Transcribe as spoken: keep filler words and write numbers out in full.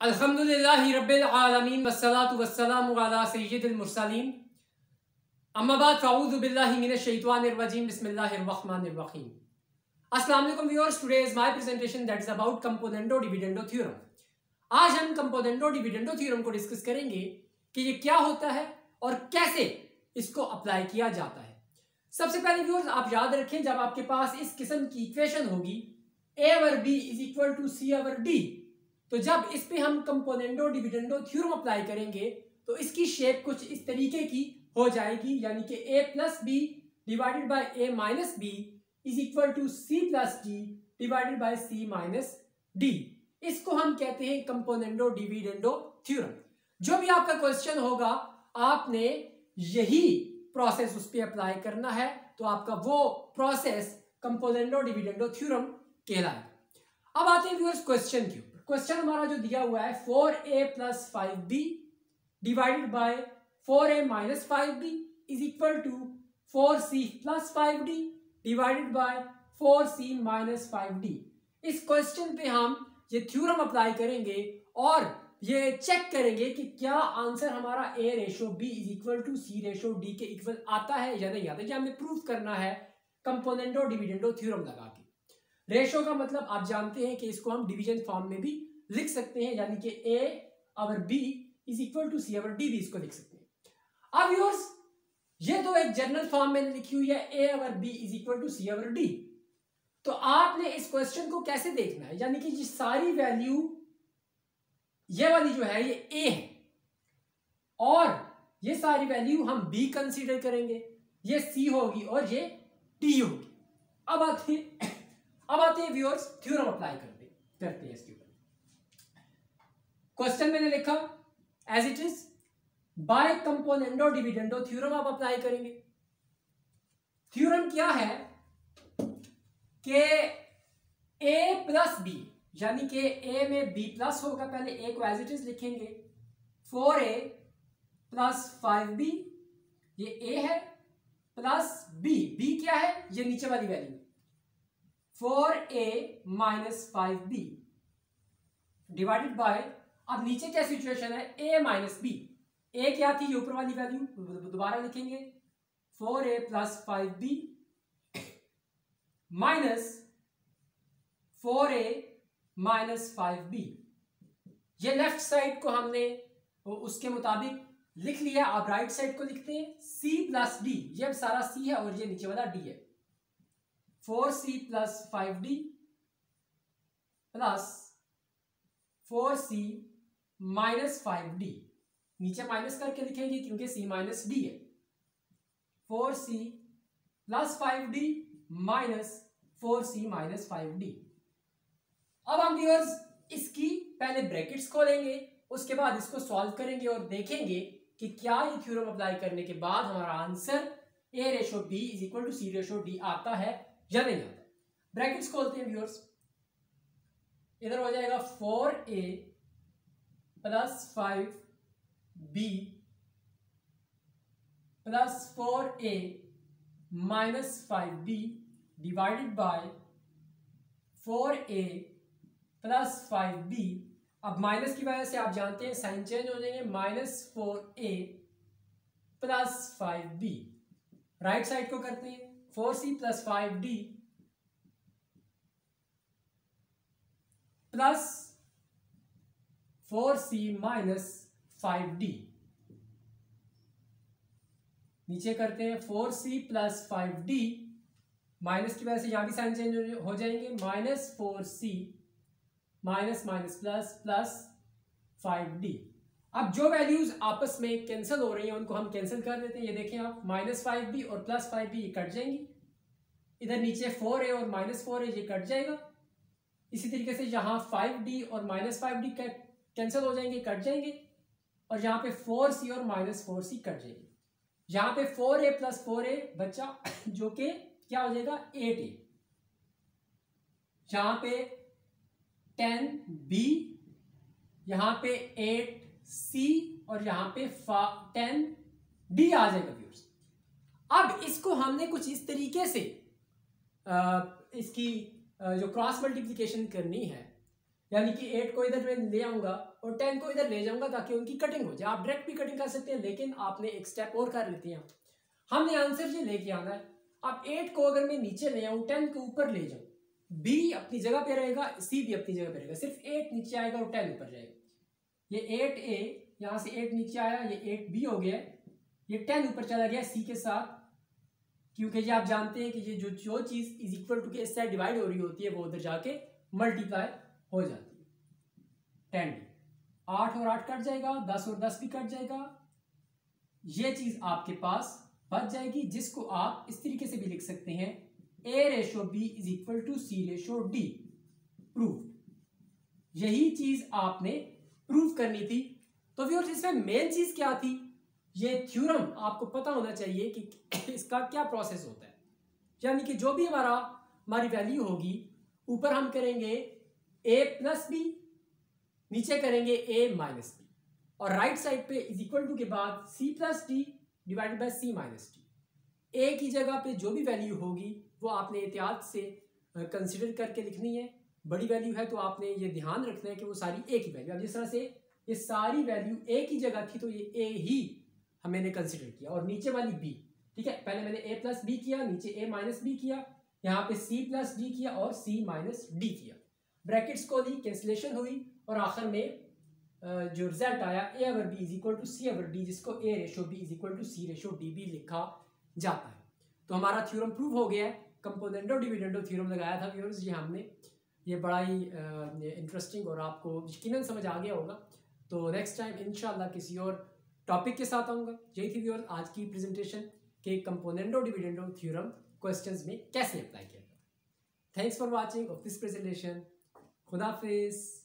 अल्हम्दुलिल्लाहि रब्बिल आलमीन वस्सलातु वस्सलामु अला सय्यिदिल मुरसलीन अम्मा बाद फ़अऊज़ु बिल्लाहि मिनश शैतानिर रजीम बिस्मिल्लाहिर रहमानिर रहीम। अस्सलाम वालेकुम viewers, today is my presentation that is about componendo dividendo theorem. आज हम कंपोनेंडो डिविडेंडो थ्योरम को डिस्कस करेंगे कि ये क्या होता है और कैसे इसको अप्लाई किया जाता है। सबसे पहले व्यूअर्स आप याद रखें, जब आपके पास इस किस्म की इक्वेशन होगी a over b is equal to c over d, तो जब इस पे हम कंपोनेंडो डिविडेंडो थ्योरम अप्लाई करेंगे तो इसकी शेप कुछ इस तरीके की हो जाएगी, यानी कि a plus B divided by a minus B is equal to c plus D divided by c minus D. इसको हम कहते हैं कंपोनेंडो डिविडेंडो थ्योरम। जो भी आपका क्वेश्चन होगा आपने यही प्रोसेस उस पर अप्लाई करना है, तो आपका वो प्रोसेस कंपोनेंडो डिविडेंडो थ्योरम कहलाएगा। अब आते हैं व्यूअर्स क्वेश्चन के ऊपर। क्वेश्चन हमारा जो दिया हुआ है four A plus five B divided by four A minus five B is equal to four C plus five D divided by four C minus five D. इस क्वेश्चन पे हम ये थ्योरम अप्लाई करेंगे और ये चेक करेंगे कि क्या आंसर हमारा a ratio b is equal to C ratio d के इक्वल आता है या नहीं आता है। हमें प्रूफ करना है कंपोनेंडो डिविडेंडो थ्योरम लगा के। रेशो का मतलब आप जानते हैं कि इसको हम डिवीजन फॉर्म में भी लिख सकते हैं, यानी कि a over b is equal to C over d भी इसको लिख सकते हैं। अब व्यूअर्स ये तो एक जनरल फॉर्म में लिखी हुई है a over b is equal to C over d। तो आपने इस क्वेश्चन को कैसे देखना है, यानी कि ये सारी वैल्यू ये वाली जो है ये a है और ये सारी वैल्यू हम b कंसीडर करेंगे, ये c होगी और ये d होगी। अब आते अब आते हैं व्यूअर्स थ्योरम अप्लाई करते करते हैं इसके ऊपर। क्वेश्चन मैंने लिखा as it is by componendo dividendo theorem आप अप्लाई करेंगे। थ्योरम क्या है कि a प्लस बी, यानी कि a में b प्लस होगा, पहले a को एज इट इज लिखेंगे, four A plus five B ये a है प्लस b, b क्या है ये नीचे वाली value four A minus five B divided by, अब नीचे क्या सिचुएशन है a माइनस बी, a क्या थी ये ऊपर वाली वैल्यू, दोबारा लिखेंगे four A plus five B minus four A minus five B. ये लेफ्ट साइड को हमने उसके मुताबिक लिख लिया। अब राइट साइड को लिखते हैं c प्लस डी, ये अब सारा c है और ये नीचे वाला d है। Four C plus five D plus four C minus five D, नीचे माइनस करके लिखेंगे क्योंकि c माइनस डी है। Four C plus five D minus four C minus five D. अब हम व्यूअर्स इसकी पहले ब्रैकेट्स खोलेंगे, उसके बाद इसको सॉल्व करेंगे और देखेंगे कि क्या ये थ्योरम अप्लाई करने के बाद हमारा answer a ratio b is equal to C ratio d आता है या नहीं आता। ब्रैकेट्स खोलते हैं व्यूअर्स, इधर हो जाएगा four A plus five B plus four A minus five B divided by four A plus five B. अब माइनस की वजह से आप जानते हैं साइन चेंज हो जाएंगे, minus four A plus five B. Right side को करते हैं four C plus five D plus four C minus five D. नीचे करते हैं four C plus five D, minus की वजह से यहां भी साइन चेंज हो जाएंगे, minus four C minus minus plus plus five D. अब जो वैल्यूज आपस में कैंसिल हो रही हैं उनको हम कैंसिल कर देते हैं। ये देखें आप, माइनस फाइव बी और प्लस फाइव बी ये कट जाएंगी, इधर नीचे फोर ए और माइनस फोर ए ये कट जाएगा। इसी तरीके से यहाँ फाइव डी और माइनस फाइव डी कैंसिल हो जाएंगे, कट जाएंगे, और यहाँ पे फोर सी और माइनस फोर सी कट जाएंगे। यहाँ पे four A plus four A बच्चा जो कि क्या हो जाएगा एट ए, यहाँ पे टेन बी, यहाँ पे एट सी और यहाँ पे टेन डी आ जाएगा व्यूअर्स। अब इसको हमने कुछ इस तरीके से आ, इसकी आ, जो क्रॉस मल्टीप्लिकेशन करनी है, यानी कि एट को इधर मैं ले आऊंगा और टेन को इधर ले जाऊंगा ताकि उनकी कटिंग हो जाए। आप डायरेक्ट भी कटिंग कर सकते हैं, लेकिन आपने एक स्टेप और कर लेते हैं। हमने आंसर ये लेके आना है। अब एट को अगर मैं नीचे ले आऊं, टेन को ऊपर ले जाऊं, बी अपनी जगह पे रहेगा, सी भी अपनी जगह पे रहेगा, सिर्फ एट नीचे आएगा और टेन ऊपर जाएगा। ये एट ए, यहां से एट नीचे आया, ये एट बी हो गया, ये टेन ऊपर चला गया सी के साथ, क्योंकि ये आप जानते हैं कि ये जो जो चीज इज इक्वल टू के इस साइड डिवाइड हो रही होती है वो उधर जाके मल्टीप्लाई हो जाती है। टेन डी, आठ और आठ कट जाएगा, दस और दस भी कट जाएगा, ये चीज आपके पास बच जाएगी, जिसको आप इस तरीके से भी लिख सकते हैं, A ratio B is equal to C ratio D. Prove. यही चीज आपने प्रूव करनी थी। तो व्यूअर्स इसमें मेन चीज क्या थी, ये थ्योरम आपको पता होना चाहिए कि इसका क्या प्रोसेस होता है। यानी कि जो भी हमारा हमारी वैल्यू होगी, ऊपर हम करेंगे ए प्लस बी, नीचे करेंगे ए माइनस बी, और राइट साइड पे इज इक्वल टू के बाद C plus D divided by C minus D. A की जगह पे जो भी वैल्यू होगी वो आपने एहतियात से कंसिडर करके लिखनी है। बड़ी वैल्यू है तो आपने ये ध्यान रखना है कि वो सारी ए की वैल्यू, अब जिस तरह से ये सारी वैल्यू ए की जगह थी तो ये ए ही हमने कंसिडर किया, और नीचे वाली बी, ठीक है, पहले मैंने ए प्लस बी किया, नीचे ए माइनस बी किया, यहाँ पे सी प्लस डी किया और सी माइनस डी किया, ब्रैकेट्स को ली, कैंसिलेशन हुई, और आखिर में जो रिजल्ट आया A over B is equal to C over D, जिसको A ratio B is equal to C ratio D भी लिखा जाता है। तो हमारा थ्योरम प्रूव हो गया है। कंपोनेंडो डिविडेंडो थ्योरम लगाया था व्यूअर्स, ये हमने, ये बड़ा ही इंटरेस्टिंग और आपको यकीनन समझ आ गया होगा। तो नेक्स्ट टाइम इंशाल्लाह किसी और टॉपिक के साथ आऊँगा। यही थी व्यूअर्स आज की प्रेजेंटेशन के कंपोनेंडो डिविडेंडो थ्योरम क्वेश्चंस में कैसे अप्लाई किया जाए। Thanks for watching of this presentation. खुदा हाफिज़।